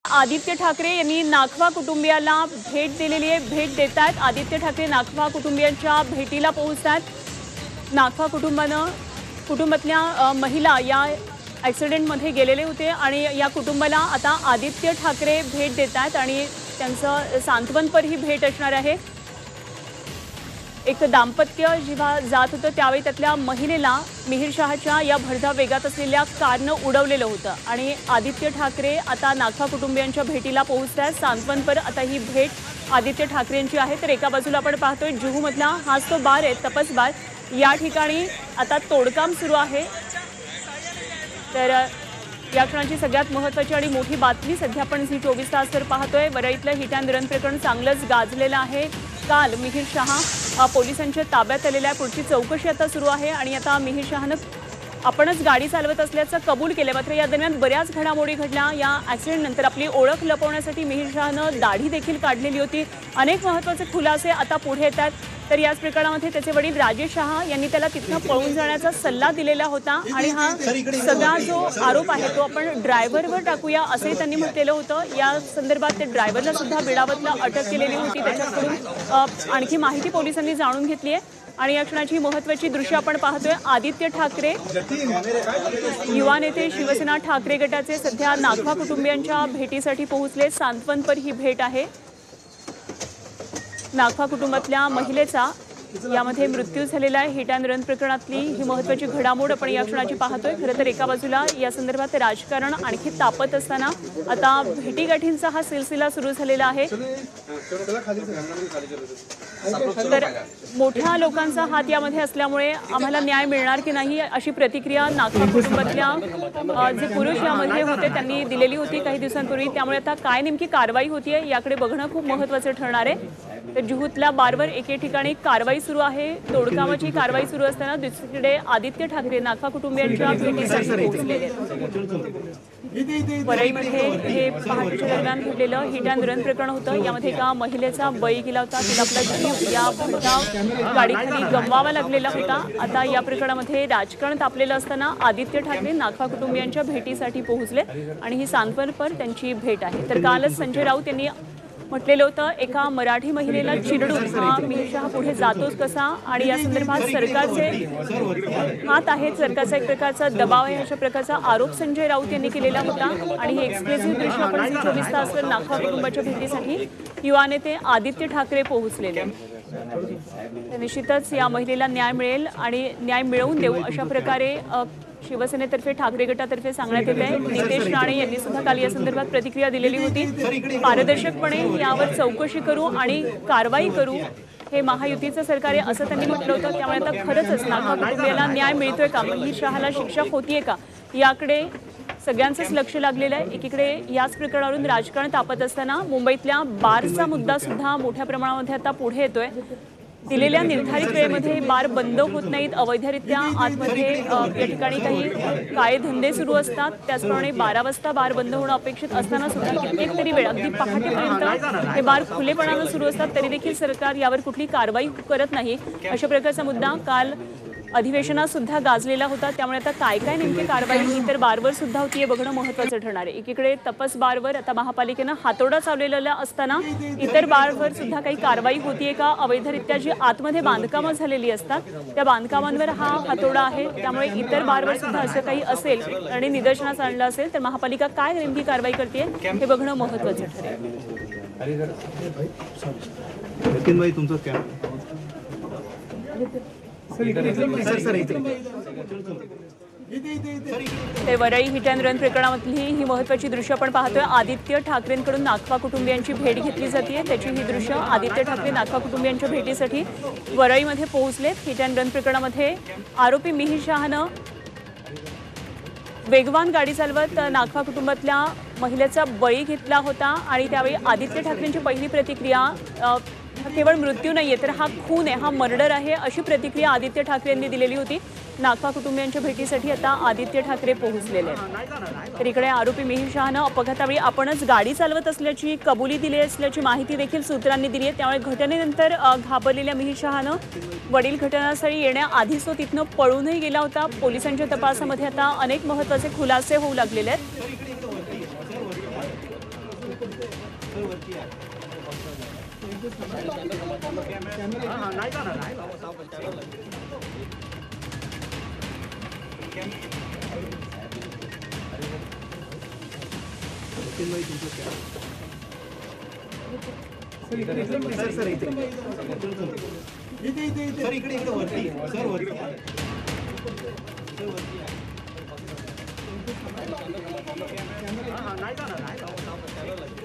आदित्य ठाकरे यांनी नाखवा कुटुंबियाला भेट दिलेली आहे। भेट देतात आदित्य ठाकरे नाखवा कुटुंबियांच्या भेटीला पोहोचतात। नाखवा कुटुंबातल्या महिला या ॲक्सिडेंटमध्ये गेलेले होते आणि या कुटुंबाला आता आदित्य ठाकरे भेट देतात आणि त्यांचं सांत्वनपर ही भेट असणार आहे। एक दाम्पत्य जेव्हा जात होतं त्यावेळी त्यातल्या महिलेला मिहिर शहाच्या या भरधाव वेगात असलेल्या कारनं उडवलेलं होतं आणि आदित्य ठाकरे आता नाखवा कुटुंबियांच्या भेटीला पोहोचतात। सांत्वनपर आता ही भेट आदित्य ठाकरेंची आहे। तर एका बाजूला आपण पाहतोय जुहूमधला हाच तो बार आहे, तपस बार। या ठिकाणी आता तोडकाम सुरू आहे। तर या क्षणाची सगळ्यात महत्त्वाची आणि मोठी बातमी सध्या आपण झी 24 तासवर पाहतोय। वरळीतलं हिट अँड रन प्रकरण चांगलंच गाजलेलं आहे। काल मिहिर शहा पोलिसांच्या ताब्यात आलेल्या पुढची चौकशी आता सुरू आहे आणि आता मिहिर शहानं आपणच गाडी चालवत असल्याचं कबूल केलं। मात्र या दरम्यान बऱ्याच घडामोडी घडल्या। या ॲक्सिडेंटनंतर आपली ओळख लपवण्यासाठी मिहिर शहानं दाढी देखील काढलेली होती। अनेक महत्त्वाचे खुलासे आता पुढे येतात। तर याच प्रकरणामध्ये त्याचे वडील राजेश शहा यांनी त्याला तिथनं पळून जाण्याचा सल्ला दिलेला होता आणि हा सगळा जो आरोप आहे तो आपण ड्रायव्हरवर टाकूया असंही त्यांनी म्हटलेलं होतं। या संदर्भात ते ड्रायव्हरला सुद्धा बिडावतला अटक केलेली होती। त्याच्याकडून आणखी माहिती पोलिसांनी जाणून घेतली आहे आणि या क्षणाची महत्त्वाची दृश्य आपण पाहतोय। आदित्य ठाकरे युवा नेते शिवसेना ठाकरे गटाचे सध्या नाखवा कुटुंबियांच्या भेटीसाठी पोहोचले। सांत्वनपर ही भेट आहे। नाखवा कुटुंबातल्या महिलेचा यामध्ये मृत्यू झालेला आहे। हिट अँड रन प्रकरणातली ही महत्त्वाची घडामोड आपण या क्षणाची पाहतोय। खरं तर एका बाजूला या संदर्भात राजकारण आणखी तापत असताना आता भेटीगाठींचा हा सिलसिला सुरू झालेला आहे। तर मोठ्या लोकांचा हात यामध्ये असल्यामुळे आम्हाला न्याय मिळणार की नाही अशी प्रतिक्रिया नाखवा कुटुंबातल्या जे पुरुष यामध्ये होते त्यांनी दिलेली होती काही दिवसांपूर्वी। त्यामुळे आता काय नेमकी कारवाई होतीये याकडे बघणं खूप महत्त्वाचं ठरणार आहे। तर जुहूतल्या बारवर एके ठिकाणी कारवाई सुरू आहे। तोडकामाची कारवाई सुरू असताना दुसरीकडे आदित्य ठाकरे नाखवा कुटुंबियांच्या भेटीसाठी पोहोचलेले आहेत। वरळीमध्ये हे पहाटेच्या दरम्यान घडलेलं हिट अँड रन प्रकरण होतं। यामध्ये एका महिलेचा बळी गेला होता। तिला आपला जीव या भरधाव गाडीखाली गमवावा लागलेला होता। आता या प्रकरणामध्ये राजकारण तापलेलं असताना आदित्य ठाकरे नाखवा कुटुंबियांच्या भेटीसाठी पोहोचले आणि ही सांत्वनपर त्यांची भेट आहे। तर कालच संजय राऊत यांनी म्हटलेलं होतं एका मराठी महिलेला चिरडून हा मिहिर शहा पुढे जातोच कसा आणि या संदर्भात सरकारचे हात आहेत, सरकारचा एक प्रकारचा दबाव आहे अशा प्रकारचा आरोप संजय राऊत यांनी केलेला होता। आणि हे एक्सक्लुसिव्ह दृश्य आपण 24 तासवर नाखवा कुटुंबाच्या भेटीसाठी युवा नेते आदित्य ठाकरे पोहोचलेले। निश्चितच या महिलेला न्याय मिळेल आणि न्याय मिळवून देऊ अशा प्रकारे शिवसेनेतर्फे ठाकरे गटातर्फे सांगण्यात येत आहे। नितेश राणे यांनी सुद्धा काल या संदर्भात प्रतिक्रिया दिलेली होती। पारदर्शकपणे यावर चौकशी करू आणि कारवाई करू हे महायुतीचं सरकार आहे असं त्यांनी म्हटलं होतं। त्यामुळे आता खरंच नाखवा कुटुंबियाला न्याय मिळतोय का, मिहिर शहाला शिक्षा होतीये का याकडे सगळ्यांचंच लक्ष लागलेलं आहे। एकीकडे याच प्रकरणावरून राजकारण तापत असताना मुंबईतल्या बारचा मुद्दा सुद्धा मोठ्या प्रमाणामध्ये आता पुढे येतोय। दिलेल्या निर्धारित वेळेमध्ये बार बंद होत नाहीत, अवैधरित्या आतमध्ये या ठिकाणी काही काळे धंदे सुरू असतात। त्याचप्रमाणे 12 वाजता बार बंद होणं अपेक्षित असताना सुद्धा कित्येक तरी वेळ अगदी पहाटेपर्यंत हे बार खुलेपणानं सुरू असतात तरी देखील सरकार यावर कुठली कारवाई करत नाही अशा प्रकारचा मुद्दा काल अधिवेशनात सुद्धा गाजलेला होता। त्यामुळे आता काय काय नेमकी कारवाई इतर बारवर सुद्धा होतीये बघणं महत्त्वाचं ठरणार आहे। एकीकडे तपस बारवर आता महापालिकेनं हातोडा चालवलेला असताना इतर बारवर सुद्धा काही कारवाई होतीये का, अवैधरित्या जी आतमध्ये बांधकामं झालेली असतात त्या बांधकामांवर हा हातोडा आहे। त्यामुळे इतर बारवर सुद्धा असं काही असेल आणि निदर्शनास आणलं असेल तर महापालिका काय नेमकी कारवाई करते हे बघणं महत्त्वाचं ठरेल। ते वरळी हिट अँड रन प्रकरणामधली ही महत्त्वाची दृश्य आपण पाहतोय। आदित्य ठाकरेंकडून नाखवा कुटुंबियांची भेट घेतली जाते। त्याची ही दृश्य आदित्य ठाकरे नाखवा कुटुंबियांच्या भेटीसाठी वरळीमध्ये पोहोचलेत। हिट अँड रन प्रकरणामध्ये आरोपी मिहिर शहानं वेगवान गाडी चालवत नाखवा कुटुंबातल्या महिलेचा बळी घेतला होता आणि त्यावेळी आदित्य ठाकरेंची पहिली प्रतिक्रिया केवळ मृत्यू नाहीये तर हा खून आहे, हा मर्डर आहे अशी प्रतिक्रिया आदित्य ठाकरे यांनी दिलेली होती। नाखवा कुटुंबियांच्या भेटीसाठी आता आदित्य ठाकरे पोहोचलेले आहेत। तर इकडे आरोपी मिहिर शहानं अपघातावेळी आपणच गाडी चालवत असल्याची कबुली दिली असल्याची माहिती देखील सूत्रांनी दिली आहे। त्यामुळे घटनेनंतर घाबरलेल्या मिहिर शहानं वडील घटनास्थळी येण्याआधीच तो तिथनं पळूनही गेला होता। पोलिसांच्या तपासामध्ये आता अनेक महत्त्वाचे खुलासे होऊ लागलेले आहेत। नाही